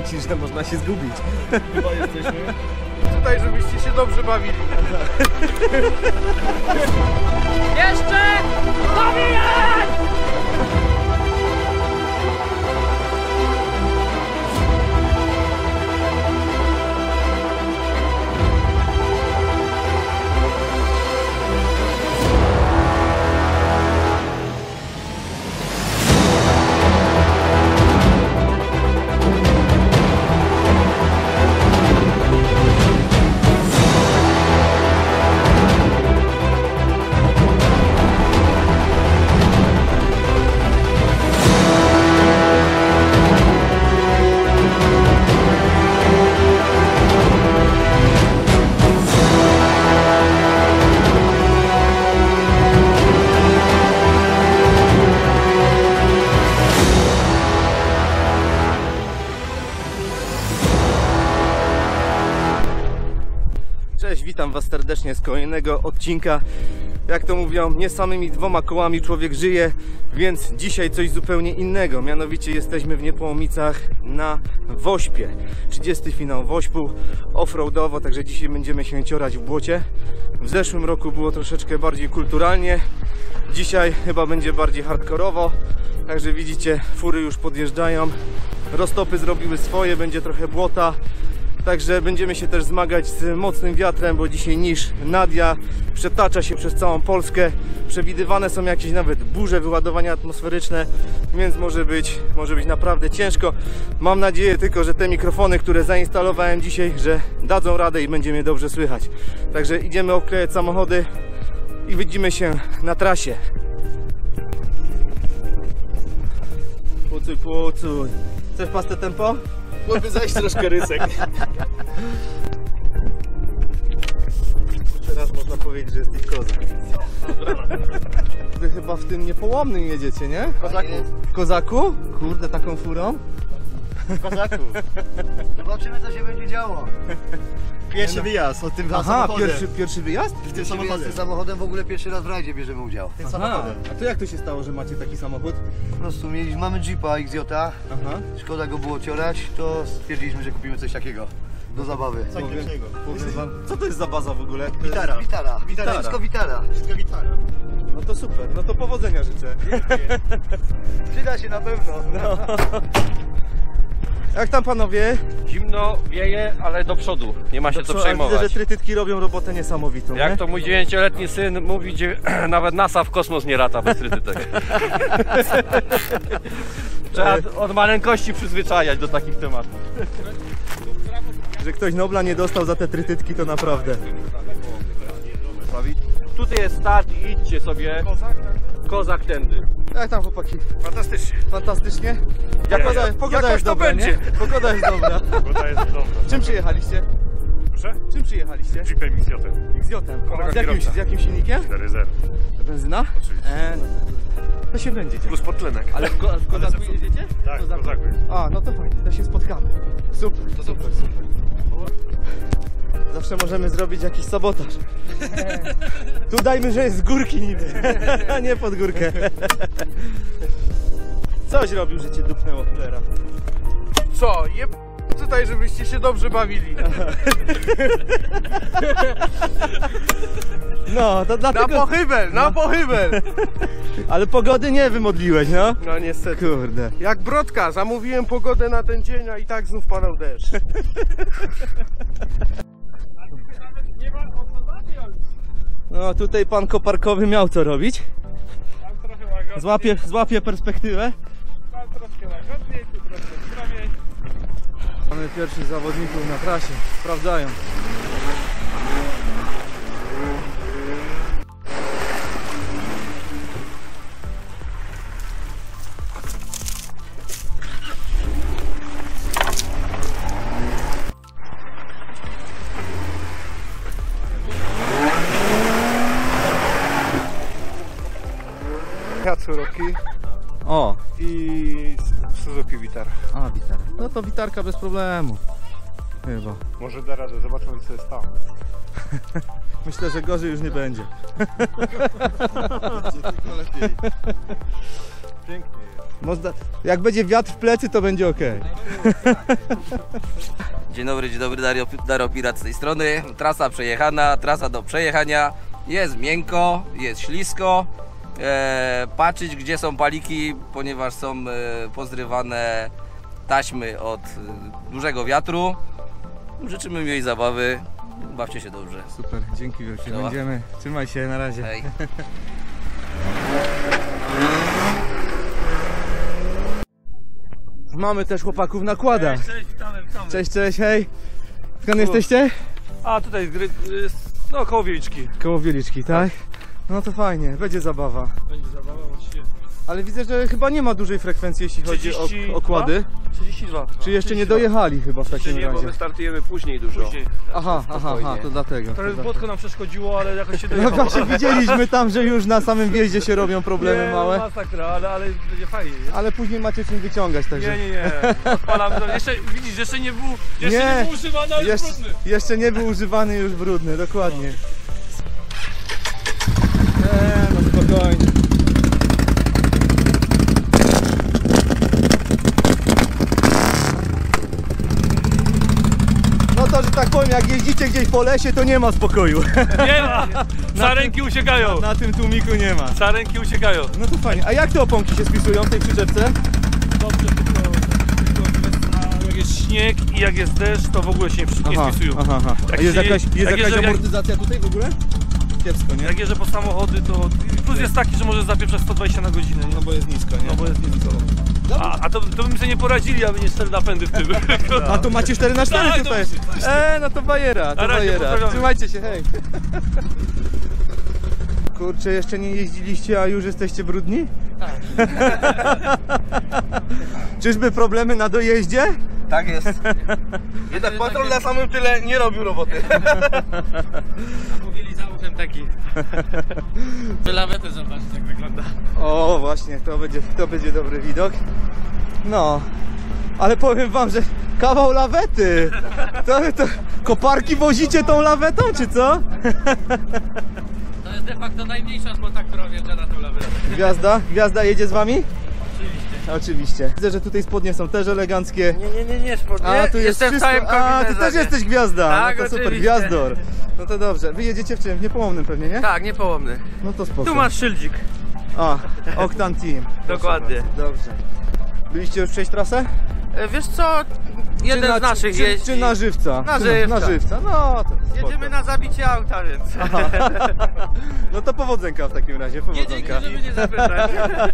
myślisz, że można się zgubić. Chyba jesteśmy tutaj, żebyście się dobrze bawili. Jeszcze! Zabijać! Cześć, witam Was serdecznie z kolejnego odcinka. Jak to mówią, nie samymi dwoma kołami człowiek żyje, więc dzisiaj coś zupełnie innego. Mianowicie jesteśmy w Niepołomicach na Wośpie. 30. finał Wośpu offroadowo, także dzisiaj będziemy się ciorać w błocie. W zeszłym roku było troszeczkę bardziej kulturalnie. Dzisiaj chyba będzie bardziej hardkorowo. Także widzicie, fury już podjeżdżają. Roztopy zrobiły swoje, będzie trochę błota. Także będziemy się też zmagać z mocnym wiatrem, bo dzisiaj niż Nadia przetacza się przez całą Polskę. Przewidywane są jakieś nawet burze, wyładowania atmosferyczne, więc może być naprawdę ciężko. Mam nadzieję tylko, że te mikrofony, które zainstalowałem dzisiaj, że dadzą radę i będzie mnie dobrze słychać. Także idziemy obklejać samochody i widzimy się na trasie. Pucuj, pucuj. Chcesz pastę tempo? Mógłby zajść troszkę rysek. Teraz można powiedzieć, że jesteś kozak. Wy chyba w tym Niepołomnym jedziecie, nie? Kozaku. W Kozaku? Kurde, taką furą? Kozaku. Zobaczymy, co się będzie działo. Pierwszy wyjazd od tym Aha, samochodem. pierwszy wyjazd? W tym Z tym samochodem. samochodem w ogóle pierwszy raz w rajdzie bierzemy udział. Tym Aha, samochodem. a to jak to się stało, że macie taki samochód? Po prostu mamy Jeepa XJ, Aha. szkoda go było ciorać, to stwierdziliśmy, że kupimy coś takiego do zabawy. Coś lepszego. Powiem wam, co to jest za baza w ogóle? Gitara. Witara, wszystko witara. Wszystko gitara. No to super, no to powodzenia życzę. Przyda się na pewno. No. Jak tam panowie? Zimno wieje, ale do przodu. Nie ma się co Widzę, przejmować. że trytytki robią robotę niesamowitą, Jak nie? to mój 9-letni syn mówi, gdzie nawet NASA w kosmos nie lata bez trytytek. Trzeba od maleńkości przyzwyczajać do takich tematów. Że ktoś Nobla nie dostał za te trytytki, to naprawdę. Tutaj jest start i idźcie sobie. Kozak tędy. Jak tam chłopaki? Fantastycznie. Fantastycznie? Pogoda jakoś jest to dobra, będzie. nie? Pogoda jest dobra. Woda jest dobra. Czym przyjechaliście? Proszę? Czym przyjechaliście? Jeepem XJ-em. XJ-em. Kolega Z jakim silnikiem? 4.0. Benzyna? Oczywiście. To się będzie działo. Plus podtlenek. Ale w Kozaku jedziecie? Tak, w Kozaku jest. A, no to fajnie, to się spotkamy. Super, to super. Zawsze możemy zrobić jakiś sabotaż. Tu dajmy, że jest z górki niby, a nie pod górkę. Coś robił, że cię dupnęło cholera. Co? Tutaj, żebyście się dobrze bawili. No, to dlatego... Na pochybel, na pochybel. Ale pogody nie wymodliłeś, no? No niestety. Kurde. Jak Brodka, zamówiłem pogodę na ten dzień, a i tak znów padał deszcz. No, tutaj pan koparkowy miał co robić. Złapie perspektywę. Tam troszkę łagodniej, tu troszkę zdrowiej. Mamy pierwszych zawodników na trasie. Sprawdzają. Katsuroki O, i Suzuki Vitara. a witarka. No to witarka bez problemu. Chyba. Może da radę, zobaczymy co jest tam. Myślę, że gorzej już nie będzie. Będzie tylko lepiej. Pięknie jest. Jak będzie wiatr w plecy, to będzie ok. Dzień dobry, Daro Pirat z tej strony. Trasa przejechana, trasa do przejechania. Jest miękko, jest ślisko. Patrzeć, gdzie są paliki, ponieważ są pozrywane taśmy od dużego wiatru. Życzymy miłej zabawy. Bawcie się dobrze. Super, dzięki wielkie. Działa. Będziemy. Trzymaj się, na razie. Hej. Mamy też chłopaków na kładach. Cześć, witamy. Cześć, cześć, hej. Skąd jesteście? A tutaj, no koło Wieliczki. Koło Wieliczki, tak? No to fajnie, będzie zabawa. Będzie zabawa właściwie. Ale widzę, że chyba nie ma dużej frekwencji, jeśli chodzi o okłady. 32. Czy jeszcze nie dojechali chyba w takim Nie, bo razie? my startujemy później dużo. Później. Aha, to dlatego. Trochę płotko nam przeszkodziło, ale jakoś się No dojechało. właśnie widzieliśmy tam, że już na samym wjeździe się robią problemy Nie, małe. masakra, ale będzie fajnie. Nie? Ale później macie czym wyciągać, także... Nie. Odpalamy to. Jeszcze, widzisz, jeszcze nie był używany, ale już brudny. Jeszcze nie był używany, już brudny, dokładnie. No spokojnie. No to, że tak powiem, jak jeździcie gdzieś po lesie, to nie ma spokoju. Nie ma! Sarenki uciekają! Na tym tłumiku nie ma. Sarenki uciekają. No to fajnie. A jak te oponki się spisują w tej przyczepce? Dobrze, tylko jak jest śnieg i jak jest deszcz, to w ogóle się nie spisują. Aha. A Jak jest się- jakaś, jak jeżdżę- amortyzacja tutaj w ogóle? Kiepsko, nie? Jak jeżdżę po samochody, to plus jest taki, że możesz zapieprzać 120 na godzinę. Nie? No bo jest nisko, nie? No bo jest nisko. A to by mi sobie nie poradzili, aby nie 4 napędy w tym. A tu macie 4x4 Tak, tutaj. no, No to bajera, Na razie, pozdrawiamy. Trzymajcie się, hej. Kurczę, jeszcze nie jeździliście, a już jesteście brudni? Tak. Czyżby problemy na dojeździe? Tak jest. Jednak patrol na samym tyle nie robił roboty. Mówili za uchem taki. To lawetę zobaczyć jak wygląda. O, właśnie, to będzie dobry widok. No, ale powiem wam, że kawał lawety. To koparki wozicie tą lawetą, czy co? To jest de facto najmniejsza spota, która wjeżdża na tą lawetę. Gwiazda jedzie z wami? Oczywiście. Oczywiście. Widzę, że tutaj spodnie są też eleganckie. Nie, spodnie. A, tu jest Jestem w wszystko. całym A, ty kombinezonie. też jesteś gwiazda. Tak, no to super, oczywiście. gwiazdor. No to dobrze. Wy jedziecie w czym? W Niepołomnym pewnie, nie? Tak, niepołomny. No to spoko. Tu masz szyldzik. A, Octan Team. Proszę Dokładnie. bardzo, dobrze. Byliście już przejść trasę? Wiesz co, jeden z naszych jeździ. Czy na żywca? Na Czy żywca. Na żywca, no to spoko. Jedziemy na zabicie auta, więc. No to powodzenka w takim razie, Nie dzięki, powodzenka. żeby nie zapytać.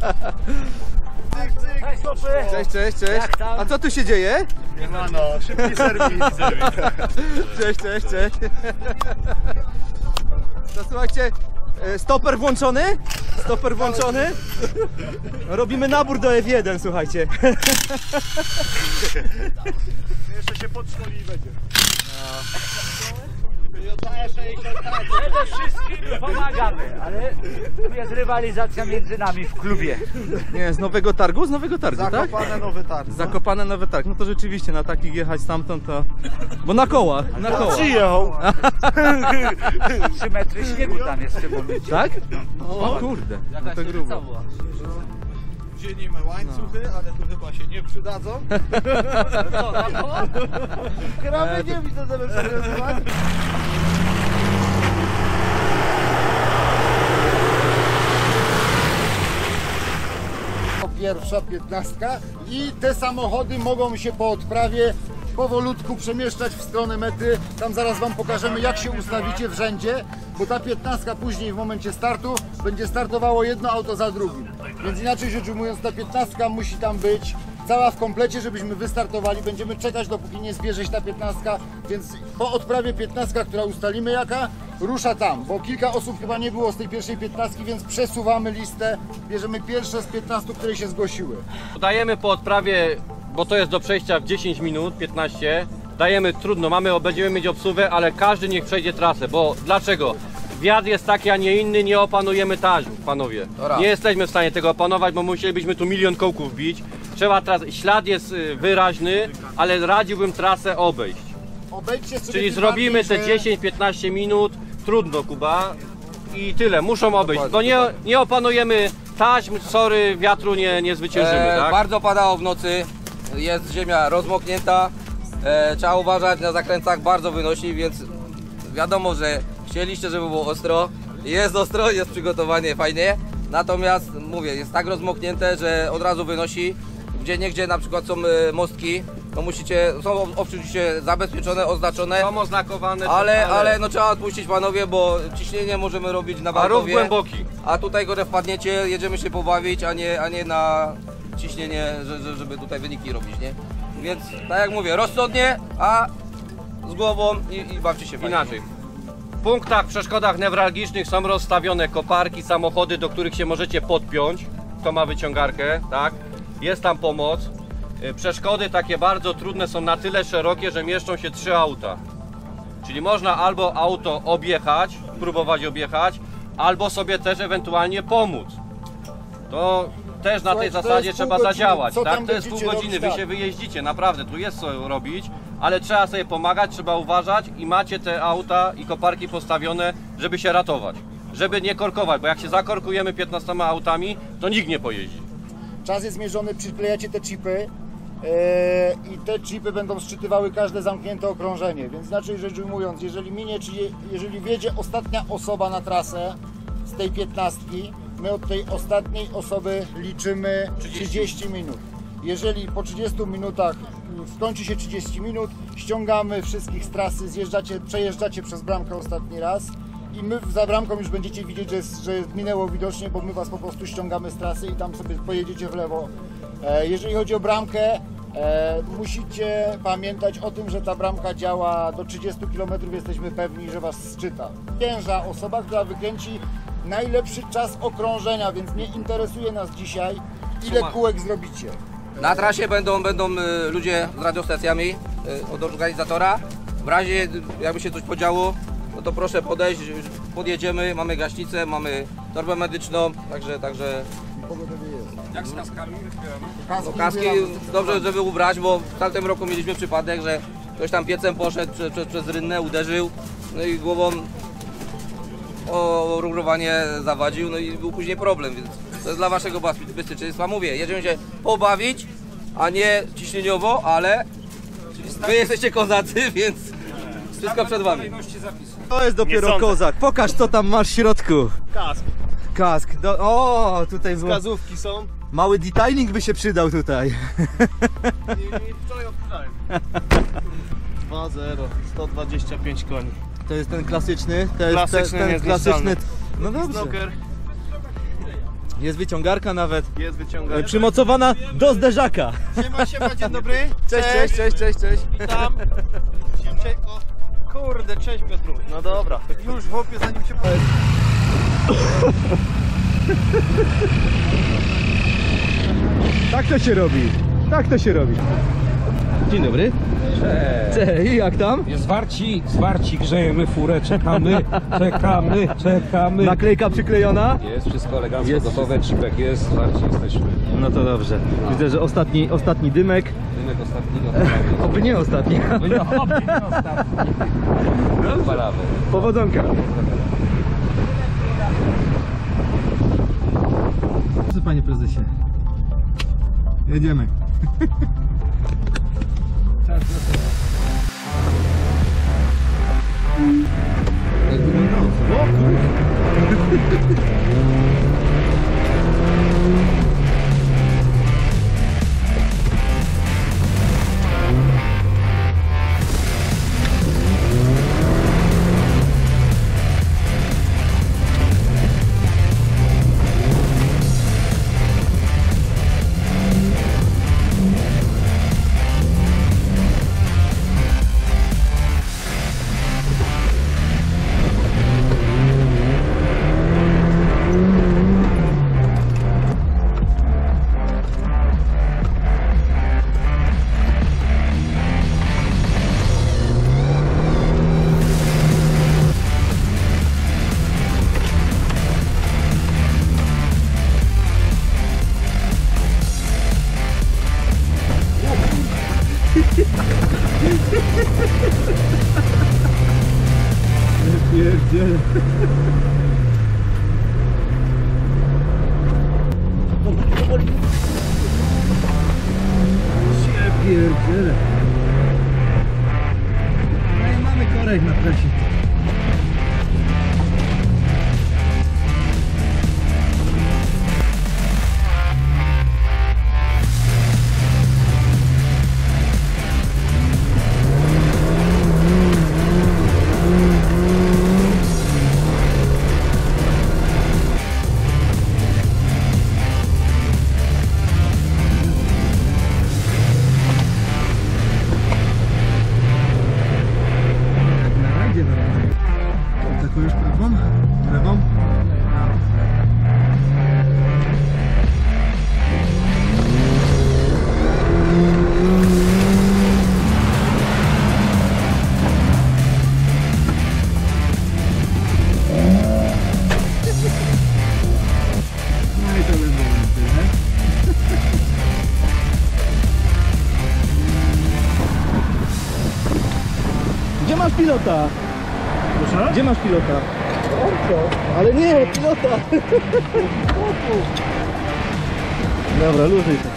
Cześć. A co tu się dzieje? No, szybki serwis. Cześć. To słuchajcie, stoper włączony? Stoper włączony? Robimy nabór do F1, słuchajcie. Jeszcze się podszkoli i będzie. Przede wszystkim pomagamy, ale tu jest rywalizacja między nami w klubie. Nie, z Nowego Targu? Z Nowego Targu, tak? Zakopane Nowy Targ. Zakopane Nowy Targ. No to rzeczywiście na takich jechać stamtąd to... Bo na kołach. Przyjechał. 3 metry śniegu tam jest w tym momencie. Tak? O kurde, no to grubo. Wzięliśmy łańcuchy, ale tu chyba się nie przydadzą. Gramy nie widzę, żeby przewiązywać. Pierwsza 15 i te samochody mogą się po odprawie powolutku przemieszczać w stronę mety. Tam zaraz wam pokażemy, jak się ustawicie w rzędzie, bo ta 15 później w momencie startu będzie startowało jedno auto za drugim. Więc inaczej rzecz ujmując, ta 15 musi tam być cała w komplecie, żebyśmy wystartowali. Będziemy czekać, dopóki nie zbierze się ta 15, więc po odprawie 15, która ustalimy jaka, rusza tam, bo kilka osób chyba nie było z tej pierwszej 15, więc przesuwamy listę, bierzemy pierwsze z 15, które się zgłosiły. Dajemy po odprawie, bo to jest do przejścia w 10 minut, 15. Dajemy trudno, będziemy mieć obsługę, ale każdy niech przejdzie trasę, bo dlaczego? Wiatr jest taki, a nie inny, nie opanujemy taśm, panowie. Nie jesteśmy w stanie tego opanować, bo musielibyśmy tu 1 000 000 kołków bić. Trzeba ślad jest wyraźny, ale radziłbym trasę obejść. Obejdźcie sobie Czyli tym zrobimy te bardziej, że 10-15 minut, trudno Kuba i tyle, muszą obejść, bo nie opanujemy taśm, sorry, wiatru nie zwyciężymy, tak? Bardzo padało w nocy, jest ziemia rozmoknięta, trzeba uważać, na zakrętach bardzo wynosi, więc wiadomo, że chcieliście, żeby było ostro, jest przygotowanie fajnie, natomiast mówię, jest tak rozmoknięte, że od razu wynosi, gdzie na przykład są mostki, to są oczywiście zabezpieczone, oznaczone, Są oznakowane, ale no trzeba odpuścić panowie, bo ciśnienie możemy robić na a rów Wartowie, głęboki. a tutaj go wpadniecie, jedziemy się pobawić, a nie na ciśnienie, żeby tutaj wyniki robić, nie? Więc tak jak mówię, rozsądnie, a z głową i bawcie się fajnie. Inaczej. W punktach, przeszkodach newralgicznych są rozstawione koparki, samochody, do których się możecie podpiąć. Kto ma wyciągarkę, tak? Jest tam pomoc. Przeszkody takie bardzo trudne są na tyle szerokie, że mieszczą się 3 auta. Czyli można albo auto objechać, próbować objechać, albo sobie też ewentualnie pomóc. To też na tej Słuchaj, to zasadzie jest trzeba pół godziny. zadziałać, Co tak? tam To jest pół będziecie godziny, robić? wy się wyjeździcie, naprawdę, tu jest co robić, ale trzeba sobie pomagać, trzeba uważać i macie te auta i koparki postawione, żeby się ratować, żeby nie korkować, bo jak się zakorkujemy 15 autami, to nikt nie pojeździ. Czas jest zmierzony, przyklejacie te chipy i te chipy będą szczytywały każde zamknięte okrążenie, więc inaczej rzecz ujmując, jeżeli wjedzie ostatnia osoba na trasę z tej 15, my od tej ostatniej osoby liczymy 30 minut. Jeżeli po 30 minutach skończy się 30 minut, ściągamy wszystkich z trasy, przejeżdżacie przez bramkę ostatni raz i my za bramką już będziecie widzieć, że minęło widocznie, bo my was po prostu ściągamy z trasy i tam sobie pojedziecie w lewo. Jeżeli chodzi o bramkę, musicie pamiętać o tym, że ta bramka działa do 30 km, jesteśmy pewni, że was zczyta. Pierwsza osoba, która wykręci najlepszy czas okrążenia, więc nie interesuje nas dzisiaj, ile kółek zrobicie. Na trasie będą ludzie z radiostacjami od organizatora. W razie jakby się coś podziało, no to proszę podejść, podjedziemy, mamy gaśnicę, mamy torbę medyczną, także Jak z kaskami? kaski dobrze, żeby ubrać, bo w tamtym roku mieliśmy przypadek, że ktoś tam piecem poszedł przez rynnę, uderzył, no i głową o rurowanie zawadził, no i był później problem, więc to jest dla waszego bezpieczeństwa. Mówię, jedziemy się pobawić, a nie ciśnieniowo, ale wy jesteście kozacy, więc wszystko przed wami. To jest dopiero sądzę. kozak. Pokaż, co tam masz w środku. Kask. Kask. O, tutaj było. Wskazówki są. Mały detailing by się przydał tutaj. I wczoraj odpytałem. 2-0, 125 koni. To jest ten klasyczny. To jest Klasyczny, ten niezniszczalny. klasyczny. No dobrze. Snoker, Jest wyciągarka nawet. jest wyciągany. Przymocowana do zderzaka. Siema, dzień dobry. Cześć. Witam. O, kurde, cześć Piotru. No dobra. Już w opie, zanim się powiem. Tak to się robi. Tak to się robi. Dzień dobry. Cześć. Jak tam? Zwarci, grzejemy furę, czekamy. Naklejka przyklejona? Jest wszystko elegancko gotowe, chipek jest, zwarci jesteśmy. No to dobrze. Widzę, że ostatni dymek. Dymek ostatni gotowy. Oby nie ostatni. Odpalamy. Powodzonka. Panie prezesie. Jedziemy. pilota? Proszę? Gdzie masz pilota? Ale nie, pilota! Dobra, luzuj to.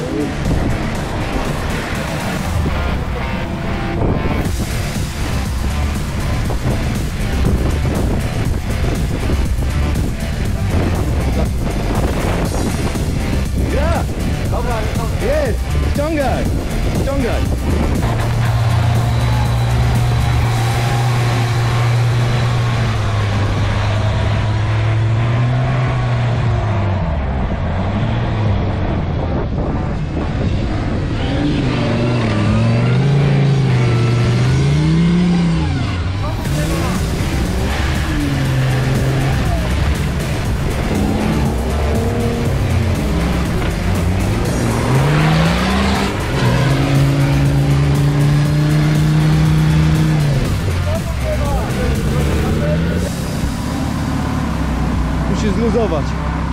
Jest! Ściągaj! Ściągaj! Musisz zluzować.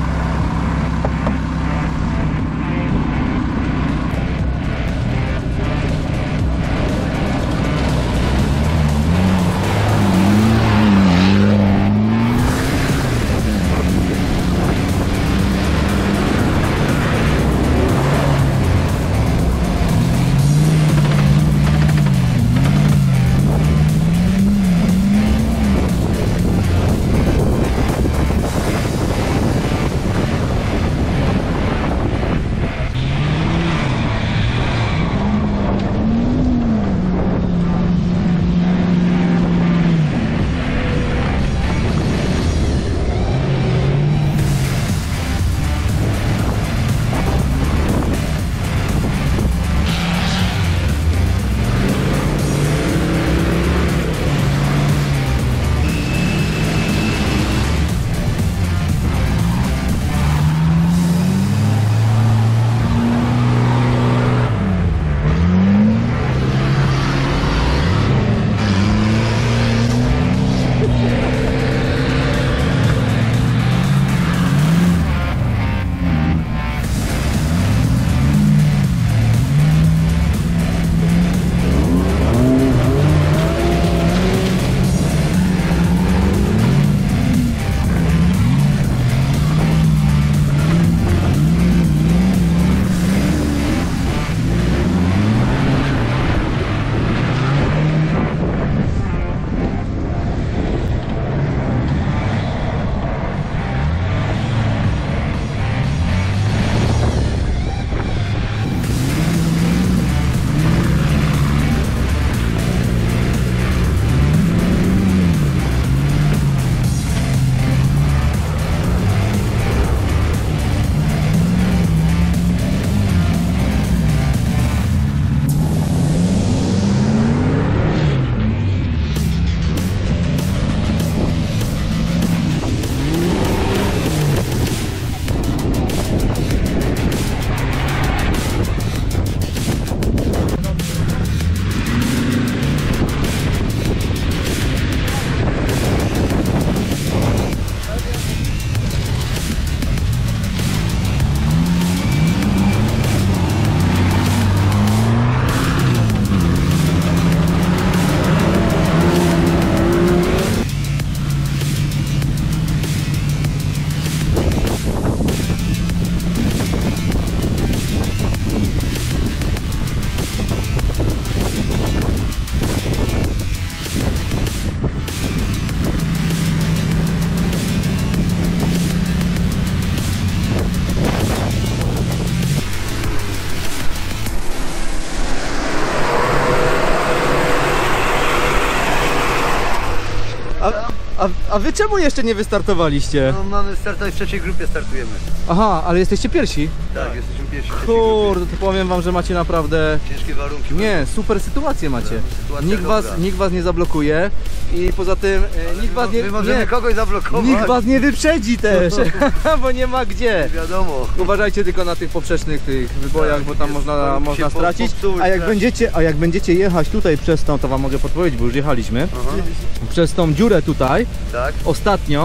A wy czemu jeszcze nie wystartowaliście? No mamy startować w trzeciej grupie, startujemy. Aha, ale jesteście pierwsi? Tak, jesteśmy pierwsi w trzeciej Kurde, to powiem wam, że macie naprawdę... Ciężkie warunki. Nie, super sytuację macie. Sytuacja Nikt was nie zablokuje i poza tym nikt was nie... My możemy nie, kogoś zablokować. nikt was nie wyprzedzi też, bo nie ma gdzie. Wiadomo. Uważajcie tylko na tych poprzecznych tych wybojach, Tak, bo tam jest, można się stracić. popsuły, A jak będziecie jechać tutaj przez tą, to wam mogę podpowiedzieć, bo już jechaliśmy. Aha. Przez tą dziurę tutaj, Tak. ostatnią,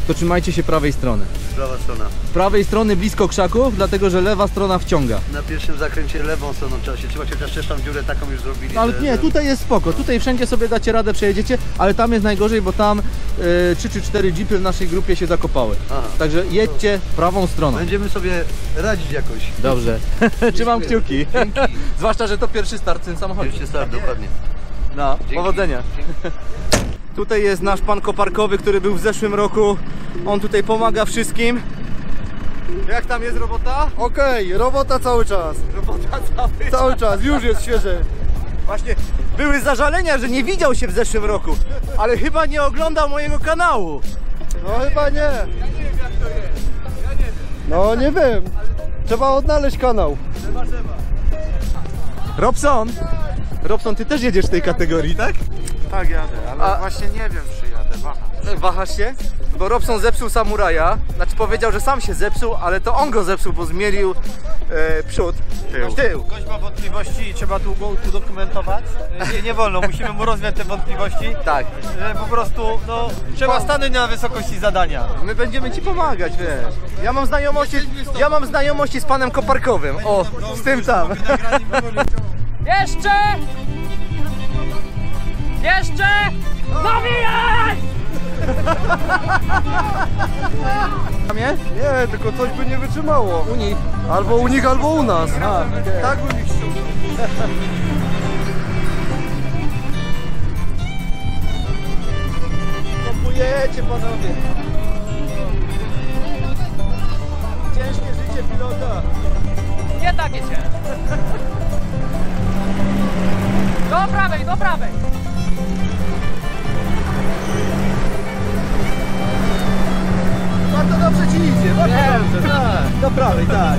to trzymajcie się prawej strony. Prawa strona. Prawej strony blisko krzaków, dlatego że lewa strona wciąga. Na pierwszym zakręcie lewą stroną trzeba się trzymać, chociaż też tam dziurę taką już zrobili. Ale nie, tutaj jest spoko, tutaj wszędzie sobie dacie radę, przejedziecie, ale tam jest najgorzej, bo tam 3 czy 4 jeepy w naszej grupie się zakopały. Aha. Także jedźcie prawą stroną. Będziemy sobie radzić jakoś. Dobrze. Trzymam kciuki. Zwłaszcza, że to pierwszy start w tym samochodzie. Pierwszy start, dokładnie. No, powodzenia. Tutaj jest nasz pan koparkowy, który był w zeszłym roku. On tutaj pomaga wszystkim. Jak tam jest robota? Okej, robota cały czas. Robota Cały czas, już jest świeże. Właśnie były zażalenia, że nie widział się w zeszłym roku, ale chyba nie oglądał mojego kanału. No chyba nie. No nie wiem. Trzeba odnaleźć kanał. Robson, ty też jedziesz w tej kategorii, tak? Tak jadę, ale właśnie nie wiem czy jadę, waham. Wahasz się? Bo Robson zepsuł Samuraja, znaczy powiedział, że sam się zepsuł, ale to on go zepsuł, bo zmielił przód, tył. Ktoś ma wątpliwości i trzeba tu udokumentować? Nie wolno, musimy mu rozwiać te wątpliwości. Tak. Że po prostu, no, trzeba stanąć na wysokości zadania. My będziemy ci pomagać, wiesz. Ja mam znajomości z panem Koparkowym, o, z tym tam. Jeszcze! Jeszcze! Nawijaj! Nie, tylko coś by nie wytrzymało. U nich. Albo u nich, albo u nas. Tak bym ich ściągnął. Pompujecie, panowie. Ciężkie życie pilota. Nie takie cię! Do prawej, do prawej! Bardzo dobrze ci idzie, bardzo dobrze, tak. Do prawej, tak.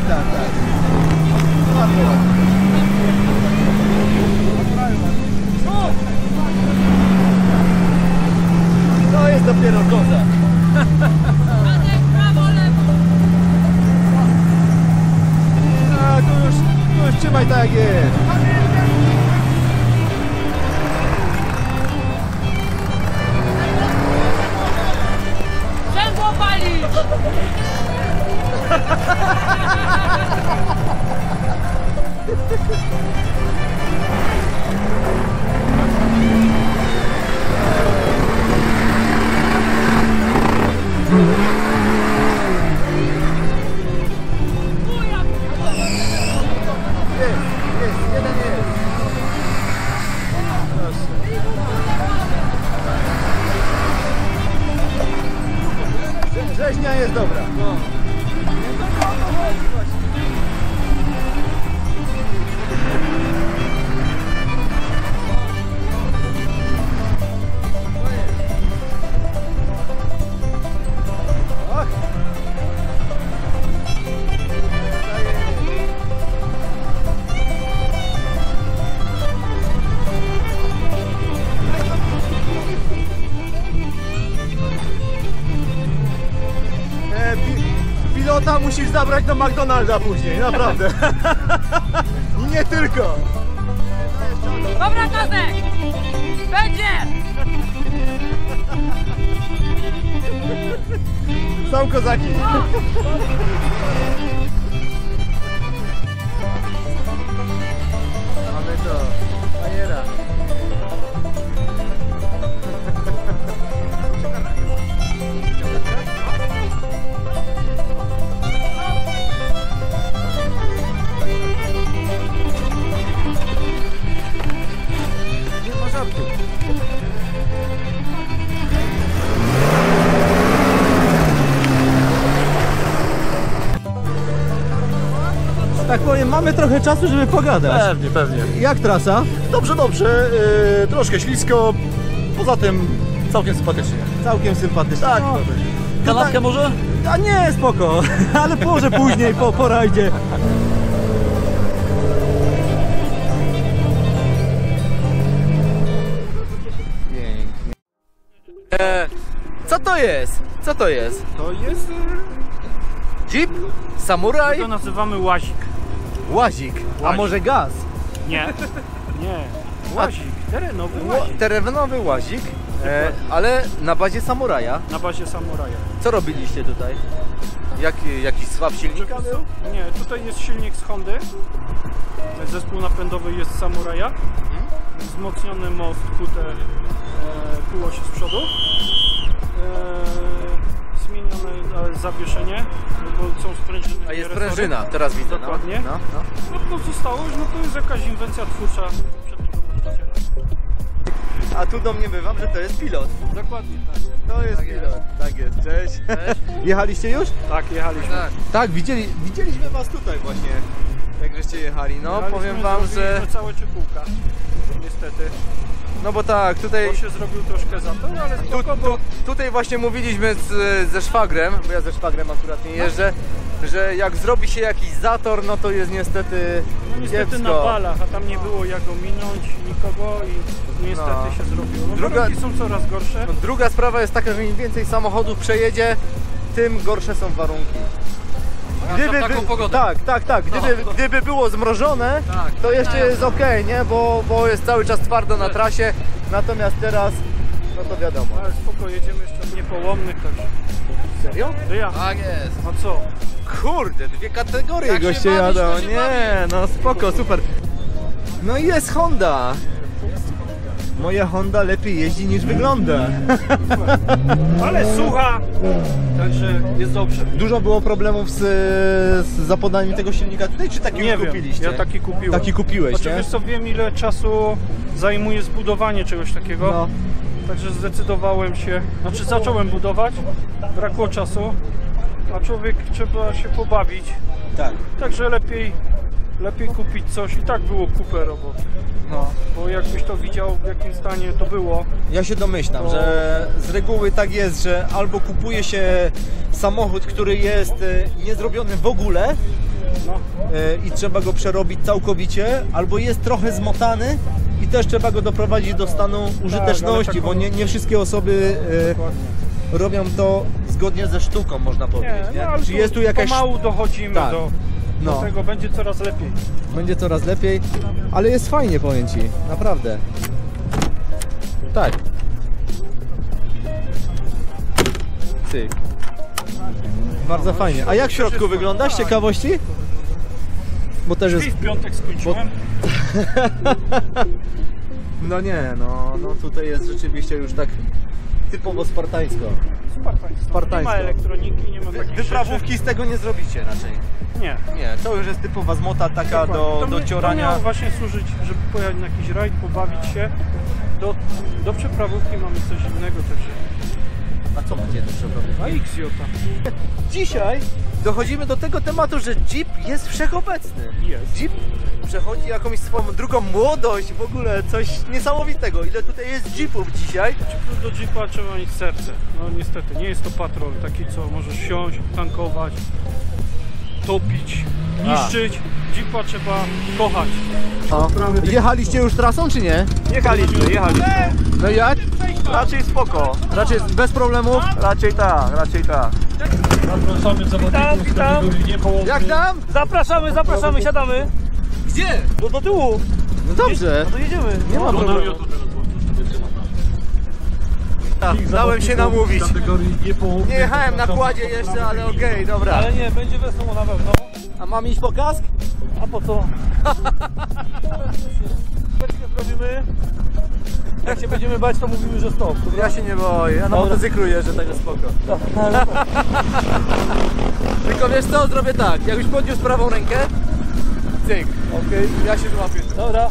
To jest dopiero koza. Prawo, lewo! A, tu już trzymaj tak jak jest. Sprzęgło palić! Jeden jest. Proszę. Rzeźnia jest dobra. Pilota musisz zabrać do McDonalda później, naprawdę. I nie tylko. Dobra, Kazek! Będzie! Są kozaki. Mamy to. Bajera. Nie ma żartu. Tak powiem, mamy trochę czasu, żeby pogadać. Pewnie. Jak trasa? Dobrze. Troszkę ślisko. Poza tym całkiem sympatycznie. Całkiem sympatyczna. Tak. Kanapkę może? A nie, spoko. Ale może później, po rajdzie. Pięknie. Co to jest? Co to jest? To jest... Jeep? Samuraj? To nazywamy łazik. Łazik. A Łazik. może gaz? Nie. Nie. Łazik, terenowy łazik. Terenowy łazik, ale na bazie samuraja. Na bazie samuraja. Co robiliście tutaj? Jakiś swap silnika był? Nie, tutaj jest silnik z Hondy. Zespół napędowy jest z samuraja. Wzmocniony most, kute półosie z przodu. Zmienione zawieszenie, bo są sprężyny. A jest sprężyna, teraz widzę. Dokładnie. No pozostałość, no to jest jakaś inwencja twórcza przedniego właściciela. A tu do mnie bywam, że to jest pilot. Dokładnie, tak. To jest pilot. Tak jest, cześć. Jechaliście już? Tak, jechaliśmy. Tak, widzieliśmy was tutaj właśnie, jak żeście jechali. No Jechaliśmy, powiem wam, że... zrobiliśmy całe czypółka, niestety. No bo tak, tutaj... Bo się zrobił troszkę zator, ale spoko, bo... Tutaj właśnie mówiliśmy ze szwagrem, bo ja ze szwagrem akurat nie jeżdżę, że jak zrobi się jakiś zator, no to jest niestety niestety na balach, a tam nie było jak ominąć nikogo i niestety się zrobiło. No, warunki są coraz gorsze. No, druga sprawa jest taka, że im więcej samochodów przejedzie, tym gorsze są warunki. Gdyby było zmrożone, to jeszcze jest ok, nie? Bo jest cały czas twardo na trasie, natomiast teraz, no to wiadomo. Ale spoko, jedziemy jeszcze w niepołomnych, także... Serio? To ja. Tak jest. A co? Kurde, dwie kategorie Jak się goście bawisz, jadą, to się nie, no spoko, super. No i jest Honda. Moja Honda lepiej jeździ niż wygląda. Ale słucha, także jest dobrze. Dużo było problemów z zapodaniem tego silnika tutaj, czy taki Nie kupiliście? wiem, ja taki kupiłem. Taki kupiłeś, znaczy, nie? wiesz co, wiem ile czasu zajmuje zbudowanie czegoś takiego. No. Także zdecydowałem się, znaczy zacząłem budować, brakło czasu, a człowiek trzeba się pobawić. Tak. Także lepiej kupić coś, i tak było kupę roboty. No. Bo jakbyś to widział, w jakim stanie to było. Ja się domyślam, że z reguły tak jest, że albo kupuje się samochód, który jest nie zrobiony w ogóle i trzeba go przerobić całkowicie, albo jest trochę zmotany i też trzeba go doprowadzić do stanu użyteczności, bo nie wszystkie osoby robią to zgodnie ze sztuką, można powiedzieć. Nie? No, Czy jest tu jakaś... Pomału dochodzimy do tego, będzie coraz lepiej. Będzie coraz lepiej, ale jest fajnie, powiem Ci, naprawdę. Tak. Cyk. Bardzo fajnie. A jak w środku wygląda? Z ciekawości? Bo też jest... w piątek skończyłem. No nie, no tutaj jest rzeczywiście już tak typowo spartańsko. Spartańsko. Nie ma elektroniki, nie ma takich Wyprawówki z tego nie zrobicie raczej. Nie. Nie, to już jest typowa zmota taka do ciorania. To miało właśnie służyć, żeby pojechać na jakiś rajd, pobawić się. Do przeprawówki mamy coś innego także. A co macie do przeprawówki? A XJ. Dzisiaj dochodzimy do tego tematu, że Jeep jest wszechobecny. Jest. Jeep przechodzi jakąś swoją drugą młodość, w ogóle coś niesamowitego. Ile tutaj jest Jeepów dzisiaj? Do Jeepa trzeba mieć serce. No niestety, nie jest to patrol taki, co możesz wsiąść, tankować, topić, niszczyć. Jeepa trzeba kochać. Jechaliście już trasą, czy nie? Jechaliśmy. No i jak? Raczej spoko. Raczej bez problemów? Raczej tak. Zapraszamy zawodników z kategorii niepołomnej. Jak tam? Zapraszamy, siadamy. Gdzie? Do tyłu. No dobrze. To jedziemy. Nie ma problemu. Dałem się namówić. Nie jechałem na kładzie jeszcze, ale okej, dobra. Ale nie, będzie wesoło na pewno. A mam iść po kask? A po co? Zrobimy. Jak się będziemy bać, to mówimy, że stop. Ja się nie boję, ja na motocyklu jeżdżę, także spoko. Tylko wiesz co, zrobię tak, jakbyś podniósł prawą rękę, cyk, okej, ja się złapię. Dobra.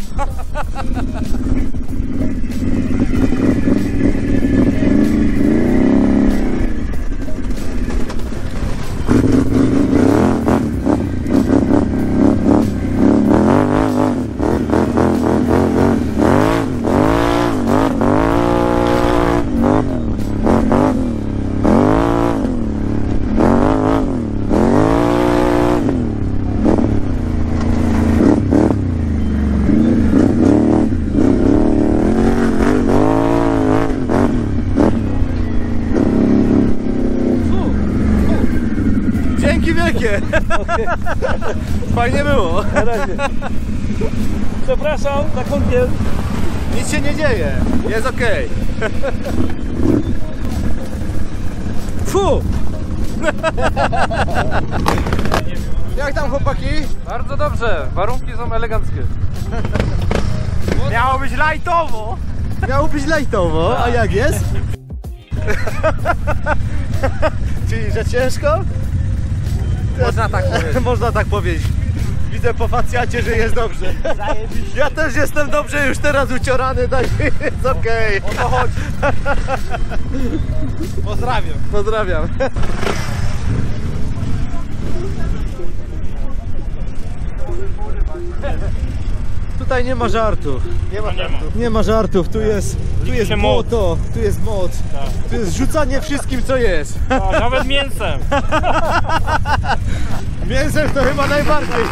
Dzięki wielkie! Fajnie było! Na razie. Przepraszam, za kąpiel. Nic się nie dzieje. Jest okej. Fu! Jak tam, chłopaki? Bardzo dobrze, warunki są eleganckie. Miało być lajtowo. Miało być lajtowo, a jak jest? Czyli, że ciężko? Można tak powiedzieć. Można tak powiedzieć. Widzę po facjacie, że jest dobrze. Ja też jestem dobrze już teraz uciorany, tak jest okej. O to chodzi. Pozdrawiam. Pozdrawiam. Tutaj nie ma żartów. Nie ma żartów, tu jest błoto, tu jest moc, tu jest rzucanie wszystkim co jest. A, nawet mięsem. Mięsem to chyba najbardziej.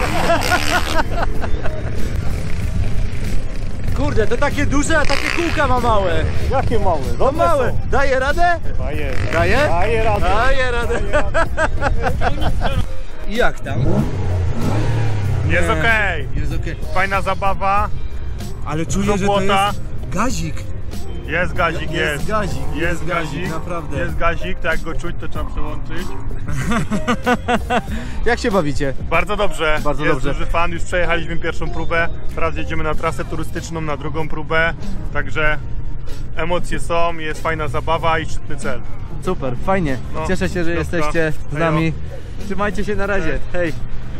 Kurde, to takie duże, a takie kółka ma małe. Jakie małe? No małe. Daje radę? Daję. Daje? Daję radę. Daje radę. I jak tam? Jest okej. Jest okej. Fajna zabawa. Ale czuję, Dużo że to błota. jest gazik. Jest gazik, Jest gazik. Jest gazik, naprawdę. Jest gazik, tak jak go czuć, to trzeba przełączyć. Jak się bawicie? Bardzo dobrze. Bardzo jest dobrze. duży fan, już przejechaliśmy pierwszą próbę. Teraz jedziemy na trasę turystyczną na drugą próbę. Także emocje są, jest fajna zabawa i szczytny cel. Super, fajnie. No, Cieszę się, że piątka. jesteście z Hejo. nami. Trzymajcie się na razie. Hej.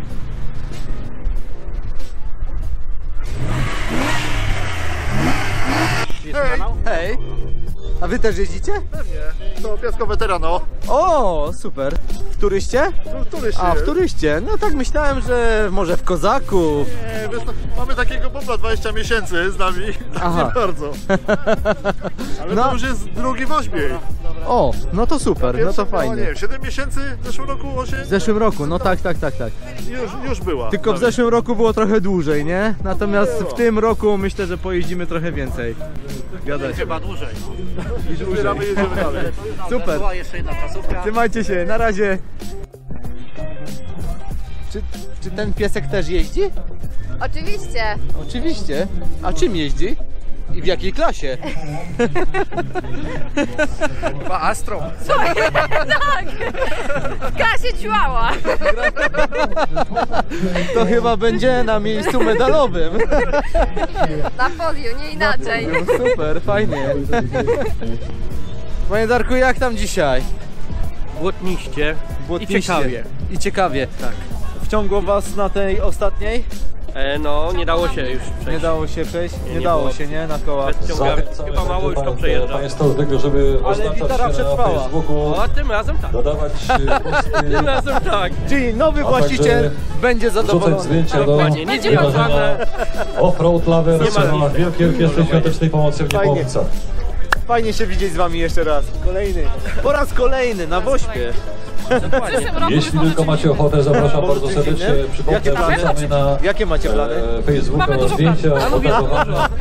Hej. A wy też jeździcie? To Piasko Weterano. O, super. W turyście? W turyście. A, w turyście. No tak myślałem, że może w Kozaku. Nie, wiesz, mamy takiego bobla 20 miesięcy z nami. Aha. Nie bardzo. Ale No. to już jest drugi w ośmiej. O, no to super, no to fajnie. Nie, 7 miesięcy w zeszłym roku, 8. W zeszłym roku, no tak. Już była. Tylko w zeszłym roku było trochę dłużej, nie? Natomiast w tym roku myślę, że pojeździmy trochę więcej. Gadać. Chyba dłużej. Zbieramy, jedziemy dalej. Super. Jeszcze jedna placówka. Trzymajcie się, na razie. Czy ten piesek też jeździ? Oczywiście. Oczywiście. A czym jeździ? I w jakiej klasie? Chyba Astro. Tak. W klasie Chihuahua. To chyba będzie na miejscu medalowym. Na podium, nie inaczej. Super, fajnie. Panie Darku, jak tam dzisiaj? Błotniście, Błotniście. i ciekawie. I ciekawie. Tak. Wciągło was na tej ostatniej? No, nie dało się już przejść. Nie dało się przejść? Nie nie dało było się, nie? Na kołach. Chyba mało już to przejeżdża. Państwa do tego, żeby Ale oznaczać gitara się przetrwała. na Facebooku, A tym razem tak. dodawać posty, Tym razem tak. Czyli nowy A właściciel także będzie wrzucać zadowolony. zdjęcia do Dokładnie, nic nie ma wydarzenia Offroad Lovers Nie ma na nic. Wielkiej Orkiestry Świątecznej Pomocy w Fajnie. Niepomocach. Fajnie się widzieć z wami jeszcze raz. Kolejny. Po raz kolejny na Wośpie. Jeśli tylko macie ochotę, zapraszam bardzo serdecznie. Przypomnę, wrzucamy na Jakie macie plany? Facebooka zdjęcia ofertowane.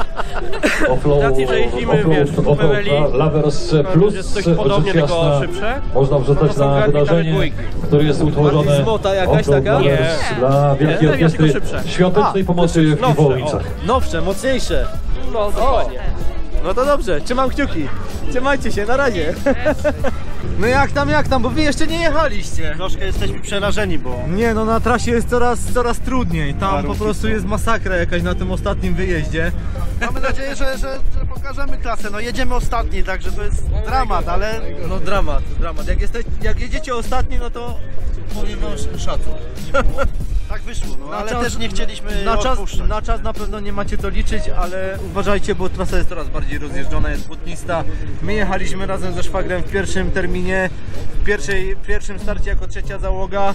Offroad racji, że jeździmy, wiesz, w Beverly, Lovers to Plus, jest coś podobnie, rzecz tylko jasna, szybsze. można wrzucać To są na garnitary wydarzenie, dwójki. które jest utworzone Bardziej złota jakaś Offroad taka? Lovers dla Wielkiej Nie, Orkiestry tylko szybsze. Świątecznej Pomocy w nowsze, Piwowicach. Nowsze, mocniejsze. No, dokładnie. No to dobrze, trzymam kciuki. Trzymajcie się, na razie. No jak tam, bo wy jeszcze nie jechaliście. Troszkę jesteśmy przerażeni, bo Nie no, na trasie jest coraz trudniej. Tam po prostu jest masakra jakaś na tym ostatnim wyjeździe. Mamy nadzieję, że pokażemy klasę. No jedziemy ostatni, także to jest dramat, ale No dramat. Jak jedziecie ostatni, no to powiem wam szacun. tak wyszło. No, Na ale czas- też nie chcieliśmy odpuszczać. Na czas na pewno nie macie co liczyć, ale uważajcie, bo trasa jest coraz bardziej rozjeżdżona, jest błotnista. My jechaliśmy razem ze szwagrem w pierwszym terminie, w pierwszym starcie jako trzecia załoga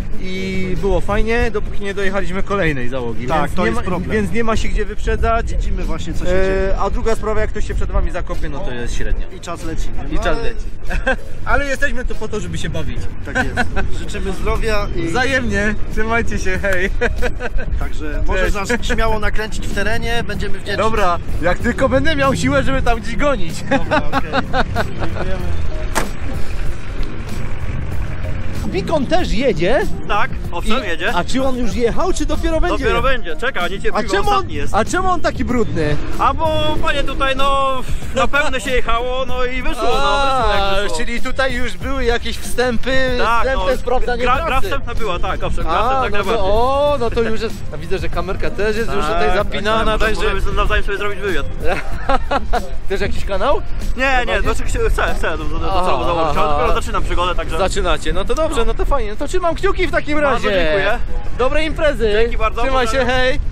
i było fajnie, dopóki nie dojechaliśmy kolejnej załogi. Tak, więc to nie jest ma, problem. Więc nie ma się gdzie wyprzedzać. Widzimy właśnie, co się dzieje. A druga sprawa, jak ktoś się przed wami zakopie, no to jest średnio. I czas leci. I czas leci. Ale jesteśmy tu po to, żeby się bawić. Tak jest. Życzymy zdrowia i Wzajemnie, trzymajcie się, hej. także możesz nas śmiało nakręcić w terenie, będziemy wdzięczni. Dobra, jak tylko będę miał siłę, żeby tam gdzieś gonić. Dobra, okej. Dziękujemy. Beacon też jedzie? Tak, owszem, jedzie. A czy on już jechał, czy dopiero będzie? Dopiero będzie, czeka, niecierpliwy ostatni jest. A czemu on taki brudny? A bo panie tutaj no na pewno się jechało, no i wyszło, wyszło jak wyszło. Czyli tutaj już były jakieś wstępy, Tak, wstępne sprawdzanie gra trasy. wstępna była, tak, owszem, gra wstępna no najbardziej. to, no to już jest, a widzę, że kamerka też jest już tutaj zapinana, tak, także... możemy nawzajem sobie zrobić wywiad. Też jakiś kanał? Nie, znaczy chcę do celu założyć, ale dopiero zaczynam przygodę, także... Zaczynacie, no to dobrze, no to fajnie, no to trzymam kciuki w takim razie. Bardzo dziękuję. Dobrej imprezy. Dzięki bardzo. Trzymaj się, hej.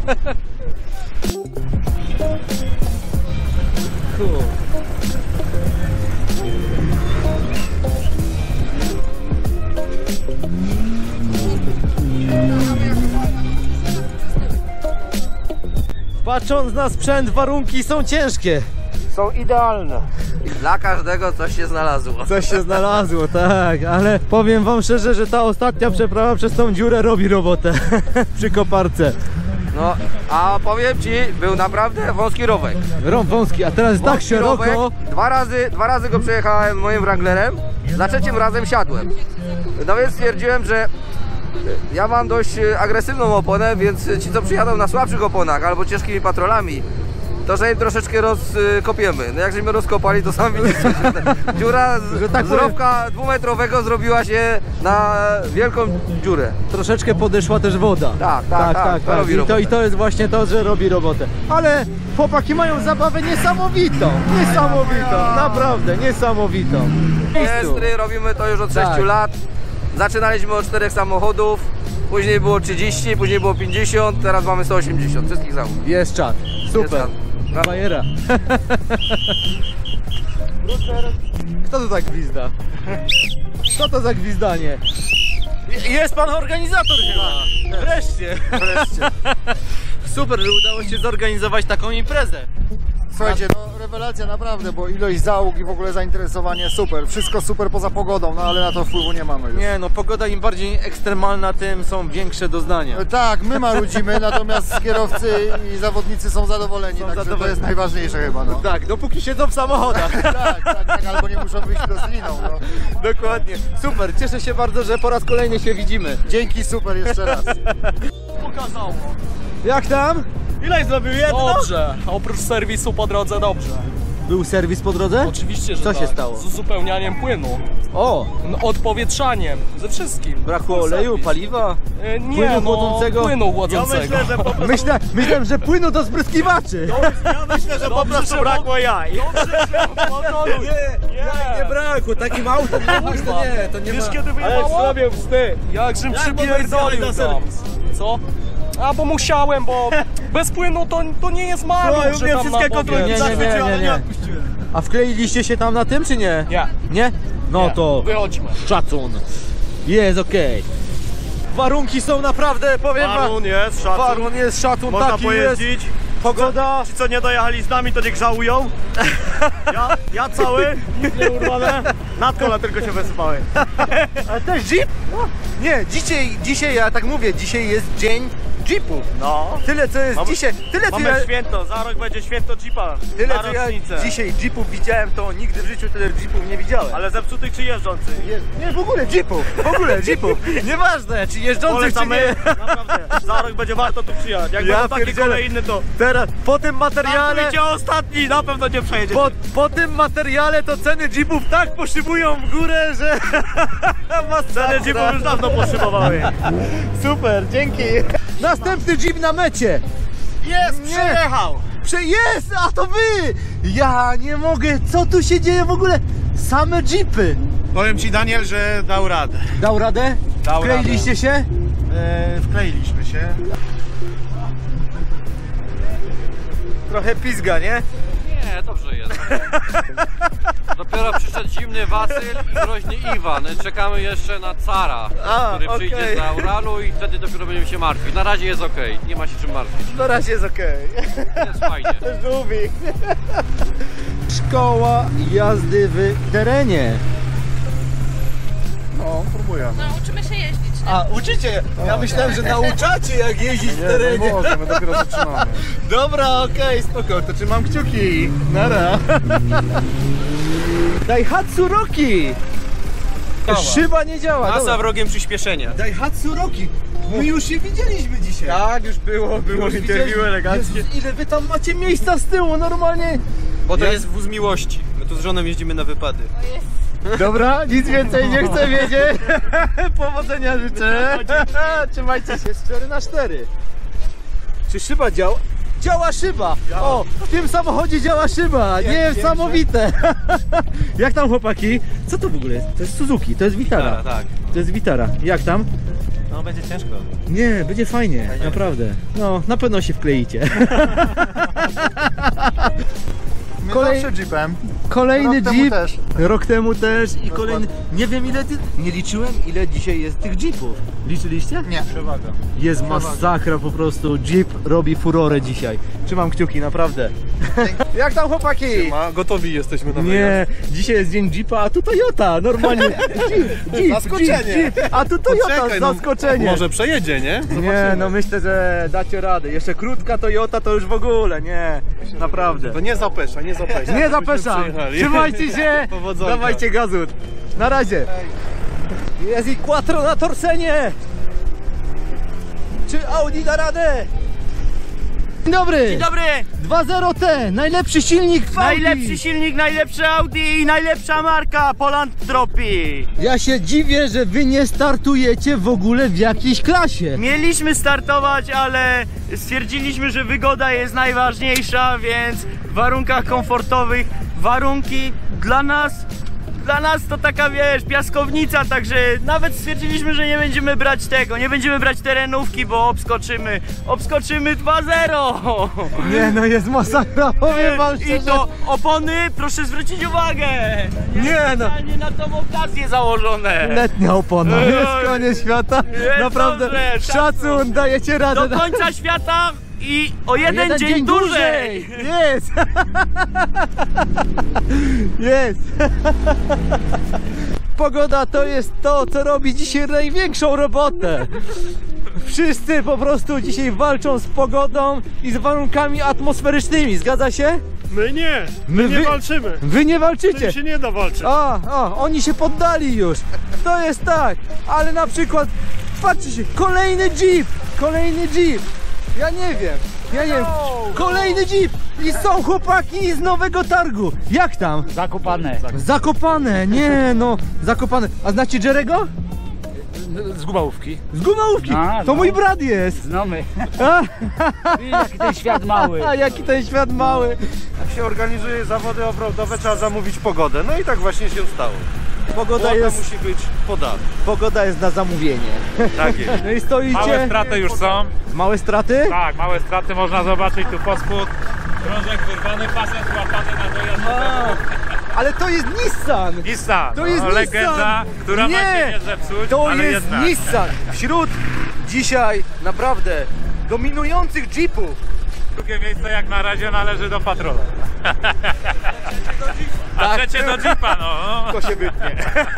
Cool. Patrząc na sprzęt, warunki są ciężkie. Są idealne. Dla każdego coś się znalazło. Coś się znalazło, tak, ale powiem wam szczerze, że ta ostatnia przeprawa przez tą dziurę robi robotę przy koparce. No, a powiem ci, był naprawdę wąski rowek. Wąski, a teraz tak szeroko. Rowek, dwa razy go przejechałem moim Wranglerem, za trzecim razem siadłem. No więc stwierdziłem, że ja mam dość agresywną oponę, więc ci co przyjadą na słabszych oponach albo ciężkimi patrolami, to że im troszeczkę rozkopiemy. No jak żeśmy rozkopali, to sam widzisz, dziura z rowka dwumetrowego zrobiła się na wielką dziurę. Troszeczkę podeszła też woda. Tak. I to jest właśnie to, że robi robotę. Ale chłopaki mają zabawę niesamowitą. Naprawdę niesamowitą. Estry robimy to już od 6 lat. Zaczynaliśmy od 4 samochodów, później było 30, później było 50, teraz mamy 180 wszystkich załóg. Jest czat. Super. Bajera. Kto to tak gwizda? Co to za gwizdanie? Jest pan organizator chyba. Wreszcie. Super, że udało się zorganizować taką imprezę. Słuchajcie, no rewelacja naprawdę, bo ilość załóg i w ogóle zainteresowanie super. Wszystko super poza pogodą, no ale na to wpływu nie mamy już. Nie, no pogoda im bardziej ekstremalna, tym są większe doznania. Tak, my marudzimy, natomiast kierowcy i zawodnicy są zadowoleni, także to jest najważniejsze chyba. No. Tak, dopóki siedzą w samochodach. tak, albo nie muszą wyjść do sliną. No. Dokładnie. Super, cieszę się bardzo, że po raz kolejny się widzimy. Dzięki, super, jeszcze raz. Pokazało. Jak tam? Ile zrobił? Jedno? Dobrze, oprócz serwisu po drodze dobrze. Był serwis po drodze? Oczywiście, że Co tak. się stało? Z uzupełnianiem płynu. O! Odpowietrzaniem, ze wszystkim. Brakło oleju, paliwa? Nie, płynu chłodzącego? Płynu chłodzącego. Ja myślę, że po prostu... Myślałem, że płynu do spryskiwaczy. Ja myślę, że po prostu brakło jaj. Nie brakło, takim autem to nie Wiesz ma. kiedy wyjebało? zrobił wstyd. Jakżem przypierdolił tam. Co? A bo musiałem, bo bez płynu to nie jest maluch, że tam wszystkie kontrolki zachwyciły, ale nie odpuściłem. A wkleiliście się tam na tym, czy nie? Nie. Nie? No Nie. to Wychodźmy. szacun. Jest okej. Warunki są naprawdę, powiem wam. Warun jest szacun. Można taki pojeździć. jest. Pogoda. Ci co nie dojechali z nami, to niech żałują. Ja cały, nic nie urwane. Nad kola tylko się wysypałem. Ale też jeep? Nie, dzisiaj ja tak mówię, dzisiaj jest dzień jeepów. No. Tyle co jest dzisiaj, Mamy święto, za rok będzie święto jeepa. Tyle na co ja rocznicę. dzisiaj jeepów widziałem, to nigdy w życiu tyle jeepów nie widziałem. Ale zepsutych czy jeżdżących? Nie, w ogóle jeepów. Nieważne, czy jeżdżących, czy nie. Naprawdę, za rok będzie warto tu przyjechać. Jak będą takie kolej inne, to Teraz, po tym materiale, startujcie ostatni, na pewno nie przejedziecie. po tym materiale to ceny jeepów tak poszybują w górę, że Ceny jeepów już dawno poszybowały. Super, dzięki. Następny jeep na mecie. Jest, przyjechał. Jest, a to wy! Ja nie mogę, co tu się dzieje w ogóle? Same jeepy. Powiem ci, Daniel, że dał radę. Dał radę? Wkleiliście się? Wkleiliśmy się. Trochę pizga, nie? Nie, dobrze jest. Dopiero przyszedł zimny Wasyl i groźny Iwan. Czekamy jeszcze na Cara, który przyjdzie z Auralu i wtedy dopiero będziemy się martwić. Na razie jest okej, nie ma się czym martwić. Na razie jest okej. Jest fajnie. Żółwik. Szkoła jazdy w terenie. No, próbujemy. No, uczymy się jeździć. A, uczycie? Ja myślałem, że nauczacie jak jeździć w terenie. Nie możemy, dopiero zaczynamy. Dobra, okej, spoko, to trzymam kciuki. Nara. Daihatsu Roki. Szyba nie działa. Masa dobra. wrogiem przyspieszenia. Daihatsu Roki. My już je widzieliśmy dzisiaj. Tak, już było interwiu eleganckie. Jezus, ile wy tam macie miejsca z tyłu, normalnie. Bo to jest wóz miłości. My tu z żoną jeździmy na wypady. Dobra, nic więcej nie chcę wiedzieć. Powodzenia życzę. Trzymajcie się. Jest 4x4. Czy szyba działa? Działa szyba! O, w tym samochodzie działa szyba! Niesamowite! Jak tam, chłopaki? Co to w ogóle jest? To jest Suzuki, to jest Vitara. Tak. To jest Vitara. Jak tam? No będzie ciężko. Nie, będzie fajnie, naprawdę. No, na pewno się wkleicie. Zawsze jeepem. Kolejny Rok temu jeep. też. Rok temu też i kolejny. Nie wiem ile nie liczyłem ile dzisiaj jest tych jeepów. Liczyliście? Nie. Przewaga. Jest masakra po prostu. Jeep robi furorę dzisiaj. Trzymam kciuki, naprawdę. Jak tam, chłopaki? Gotowi jesteśmy na Nie, dzisiaj jest dzień Jeepa, a tu Toyota, normalnie. Jeep, Zaskoczenie. Jeep. A tu Toyota, Poczekaj, no, zaskoczenie. może przejedzie, nie? Nie, no myślę, że dacie radę. Jeszcze krótka Toyota to już w ogóle, nie, naprawdę. To nie zapesza, nie zapesza. Nie zapeszam. Trzymajcie się. Powodzonka. Dawajcie gazut. Na razie. Jest i quattro na torsenie. Czy Audi da radę? Dzień dobry. Dzień dobry. 2.0T. Najlepszy silnik w Audi. Najlepszy silnik, najlepsze Audi i najlepsza marka Polandtropy. Ja się dziwię, że wy nie startujecie w ogóle w jakiejś klasie. Mieliśmy startować, ale stwierdziliśmy, że wygoda jest najważniejsza, więc w warunkach komfortowych, warunki dla nas to taka, wiesz, piaskownica, także nawet stwierdziliśmy, że nie będziemy brać tego, nie będziemy brać terenówki, bo obskoczymy 2.0. Nie no, jest masakra, powiem wam szczerze. I to opony, proszę zwrócić uwagę. Nie no. Specjalnie na tą okazję założone. Letnia opona, jest koniec świata. Jest Naprawdę, dobrze, szacun, dajecie radę. Do końca świata i o jeden dzień dłużej. Jest. Jest. Pogoda to jest to, co robi dzisiaj największą robotę. Wszyscy po prostu dzisiaj walczą z pogodą i z warunkami atmosferycznymi, zgadza się? My nie, my nie walczymy. Wy nie walczycie. Tym się nie da walczyć. Oni się poddali już. To jest tak, ale na przykład, patrzcie się, kolejny Jeep. Ja nie wiem. Kolejny Jeep i są chłopaki z Nowego Targu. Jak tam? Zakopane, nie no, Zakopane. A znacie Jerego? Z Gumałówki. Z Gumałówki, to mój brat jest. Znamy. Jaki ten świat mały. A jaki ten świat mały. Jak się organizuje zawody offroadowe, trzeba zamówić pogodę. No i tak właśnie się stało. Pogoda musi być podana. Pogoda jest na zamówienie. Tak jest. No i stoicie. Małe straty już są. Małe straty? Tak, małe straty można zobaczyć tu pod spód. Krążek wyrwany, pasem złapany na dojazd do tego. Ale to jest Nissan! To jest legenda, która ma się nie zepsuć, to ale jest jednak. Nissan! Wśród dzisiaj naprawdę dominujących Jeepów. Drugie miejsce jak na razie należy do Patrola. A trzecie do Jeepa, no. To się wytnie.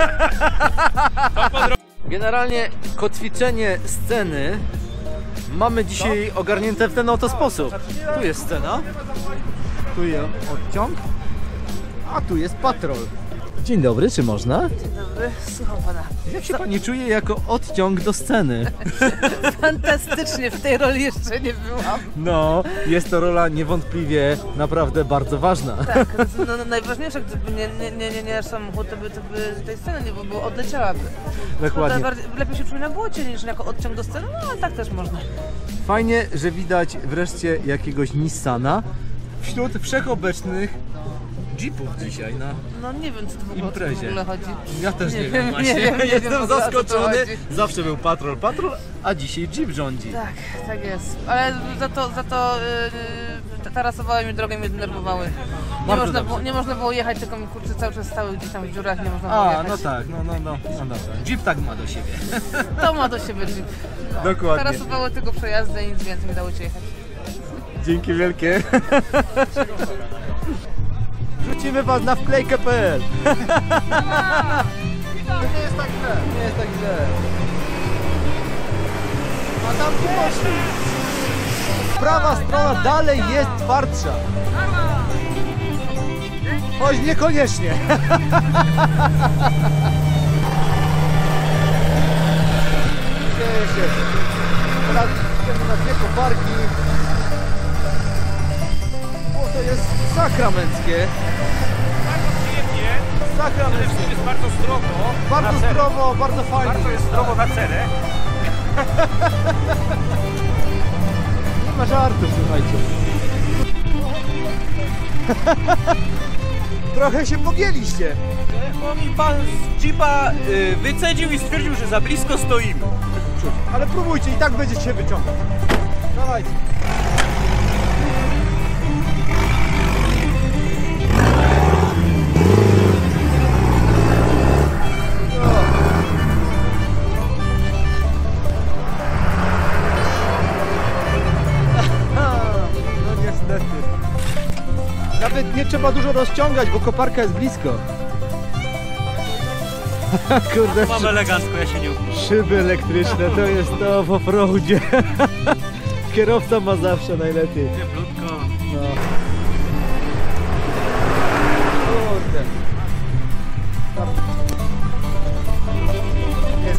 Generalnie kotwiczenie sceny mamy dzisiaj ogarnięte w ten oto sposób. Tu jest scena, tu jest odciąg, a tu jest patrol. Dzień dobry, czy można? Dzień dobry, słucham pana. Jak się pani czuje jako odciąg do sceny? Fantastycznie, w tej roli jeszcze nie byłam. No, jest to rola niewątpliwie naprawdę bardzo ważna. Tak, no, najważniejsze, gdyby nie nasz samochód, to by tej sceny nie było, bo odleciałaby. Dokładnie. Lepiej się czuje na błocie niż jako odciąg do sceny, no ale tak też można. Fajnie, że widać wreszcie jakiegoś Nissana wśród wszechobecnych Jeepów dzisiaj na No nie wiem, co to w imprezie. ogóle chodzi. Ja też nie wiem właśnie. Jestem zaskoczony. Zawsze był patrol, a dzisiaj Jeep rządzi. Tak jest. Ale za to tarasowały mi drogę, mnie denerwowały. Nie można było jechać, tylko mi kurczę cały czas stały gdzieś tam w dziurach, nie można było jechać. No tak, no dobra. Jeep tak ma do siebie. To ma do siebie Jeep. No. Dokładnie. Tarasowały tylko przejazdy i nic więcej nie dało się jechać. Dzięki wielkie. Wrzucimy was na wklejkę.pl. Nie jest tak źle. Nie jest tak źle. A tam tu poszli. Prawa strona dalej jest twardsza. Choć niekoniecznie. sakramenckie. Sakramenckie. Jest bardzo zdrowo. Bardzo zdrowo, bardzo fajnie. Bardzo jest zdrowo na cenę. Nie ma żartów, słuchajcie. Trochę się pogięliście. Bo mi pan z jeepa wycedził i stwierdził, że za blisko stoimy. Ale próbujcie, i tak będziecie się wyciągać. Dawajcie. No niestety. Nawet nie trzeba dużo rozciągać, bo koparka jest blisko. Kurde, Mam elegancko, ja się nie upnę. szyby elektryczne, to jest to w offroadzie. Kierowca ma zawsze najlepiej. Cieplutko. No. Kurde. Jest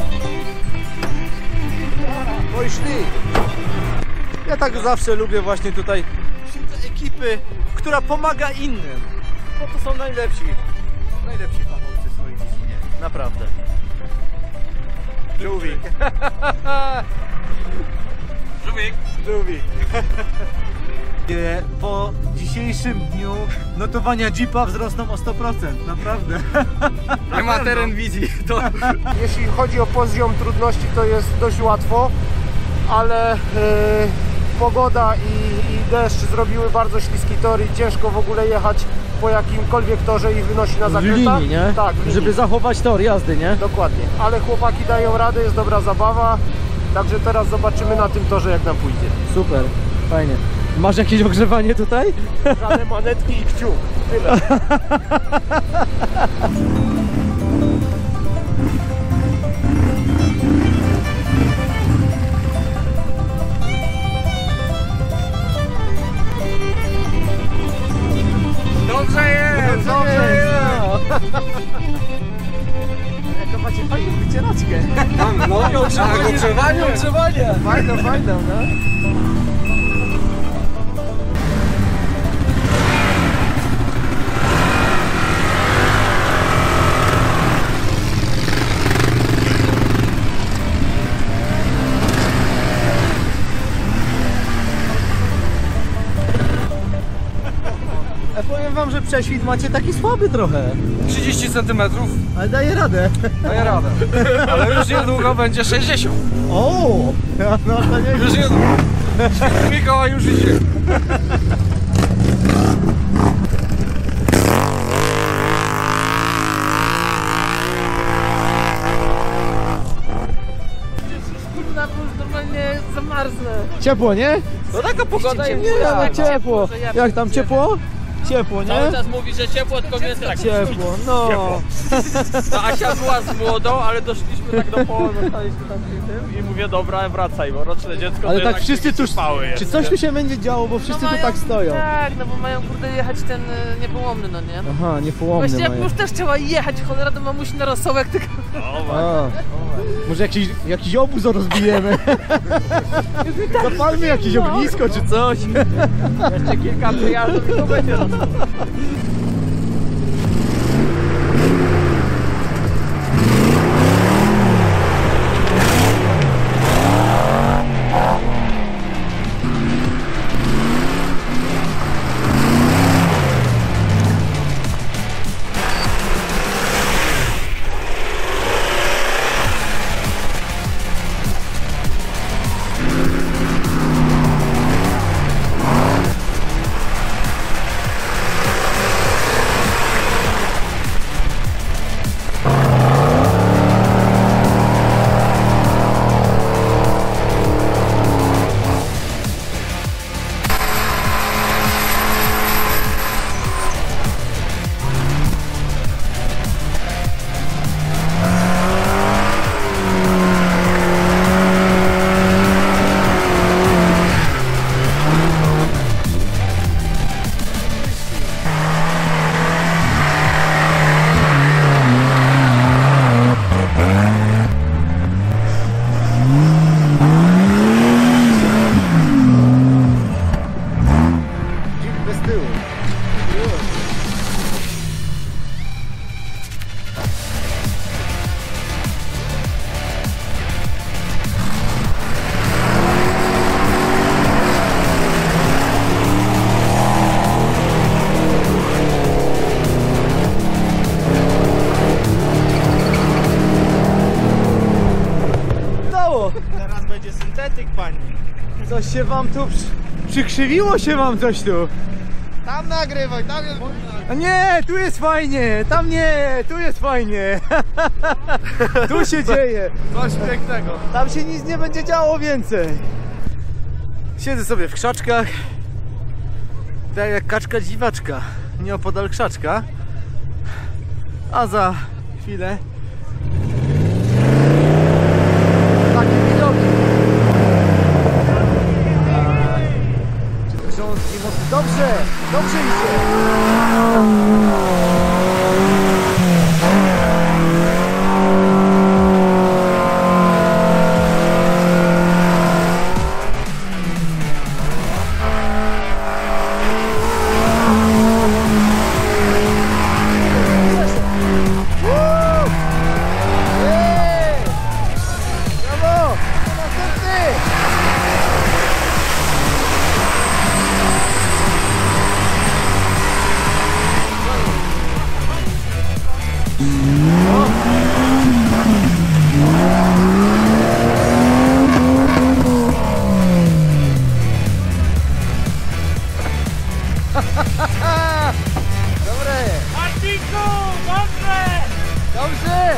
Poszli. Ja tak zawsze lubię właśnie tutaj ekipy, która pomaga innym. Bo to są najlepsi fachowcy w swojej dziedzinie. Naprawdę. Żółwik. Żółwik. Po dzisiejszym dniu notowania Jeepa wzrosną o 100%, naprawdę. Nie ma teren wizji. To... Jeśli chodzi o poziom trudności, to jest dość łatwo, ale pogoda i deszcz zrobiły bardzo śliski tor i ciężko w ogóle jechać po jakimkolwiek torze i wynosi na zakrętach. W linii, nie? Tak, w linii. Żeby zachować tor jazdy, nie? Dokładnie, ale chłopaki dają radę, jest dobra zabawa, także teraz zobaczymy na tym torze, jak nam pójdzie. Super, fajnie. Masz jakieś ogrzewanie tutaj? Żadne manetki i kciuk, tyle. Dobrze jest! Dobrze jest! Jaką macie fajną wycieraczkę. No, ogrzewanie! Fajną, no. Powiem wam, że prześwit macie taki słaby trochę. 30 cm. Ale daje radę. Daję radę. Ale już niedługo będzie 60. O! No to nie Już niedługo. Mikołaj już idzie. Kurna, bo już normalnie zamarznę. Ciepło, nie? To taka pogoda jest. Nie, no ciepło. Jak tam ciepło? Ciepło, nie? Cały czas mówi, że ciepło, tylko mnie tak. Ciepło, no. Ta Asia była z młodą, ale doszliśmy tak do połowy, staliśmy tam przy tym i mówię, dobra, wracaj, bo roczne dziecko Ale to tak wszyscy tu... mały jest. Czy coś tu się będzie działo, bo wszyscy tu mają, tak stoją? Tak, no bo mają kurde jechać ten niepołomny, no nie? Aha, niepołomny Właściwie mają. już też trzeba jechać, cholera do mamusi na rosołek, tylko... A, może jakiś obóz rozbijemy? Zapalmy jakieś ognisko czy coś. Jeszcze kilka przyjazdów i to będzie. Teraz będzie syntetyk, pani. Coś się wam tu przykrzywiło się wam coś tu. Tam nagrywaj, tam jest... A nie, tu jest fajnie, tam nie, tu jest fajnie. Tu się dzieje. Coś pięknego. Tam się nic nie będzie działo więcej. Siedzę sobie w krzaczkach. Tak jak kaczka dziwaczka. Nieopodal krzaczka. A za chwilę takie widoki. Grząski mocno. Dobrze, dobrze idzie. Dobre! Marcinku, dobrze! Dobrze!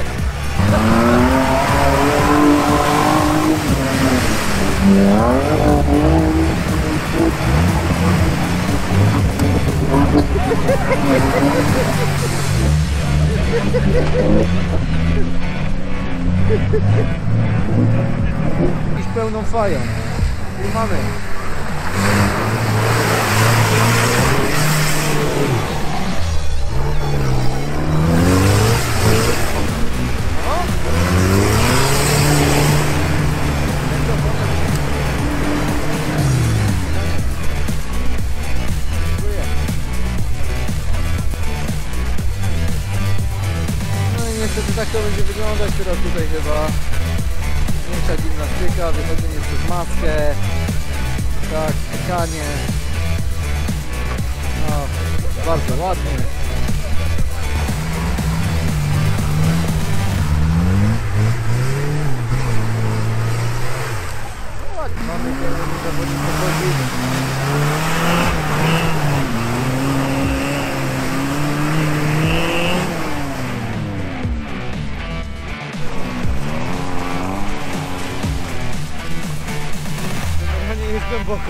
Iść pełną fają. I mamy. Niestety tak to będzie wyglądać teraz tutaj chyba. Większa gimnastyka, wychodzenie przez maskę. Tak, skakanie. No, bardzo ładnie. No ładnie, mamy kierownik zawodnik podchodzi. Jest głęboko.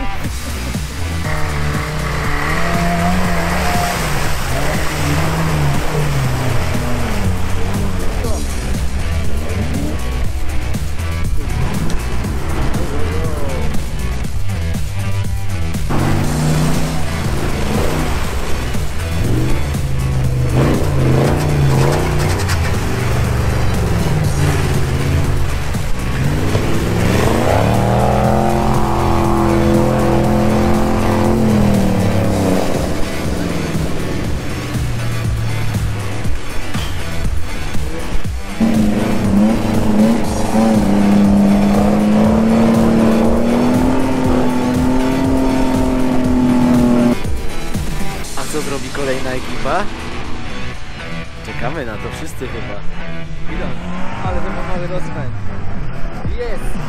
Co zrobi kolejna ekipa? Czekamy na to wszyscy chyba. Idą, ale to ma mały rozpęd. Jest!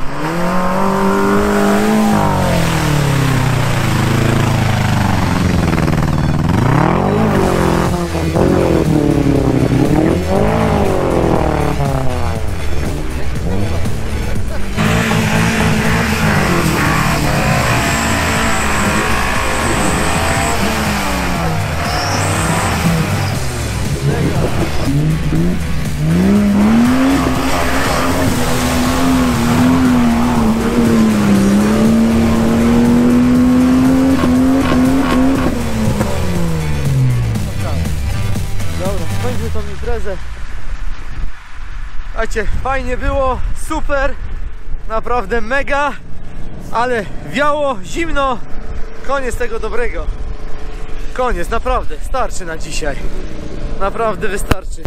Dobra, skończmy tą imprezę. Słuchajcie, fajnie było, super, naprawdę mega, ale wiało, zimno, koniec tego dobrego. Koniec, naprawdę, starczy na dzisiaj. Naprawdę wystarczy.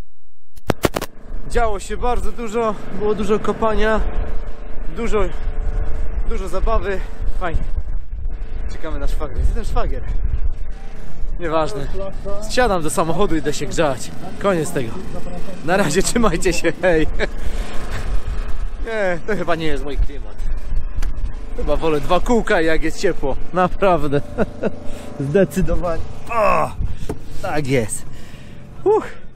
Działo się bardzo dużo, było dużo kopania, dużo zabawy, fajnie. Czekamy na szwagier. Jest ten szwagier. Nieważne. Siadam do samochodu i idę się grzać. Koniec tego. Na razie, trzymajcie się, hej. Nie, to chyba nie jest mój klimat. Chyba wolę 2 kółka, jak jest ciepło. Naprawdę. Zdecydowanie. O, tak jest.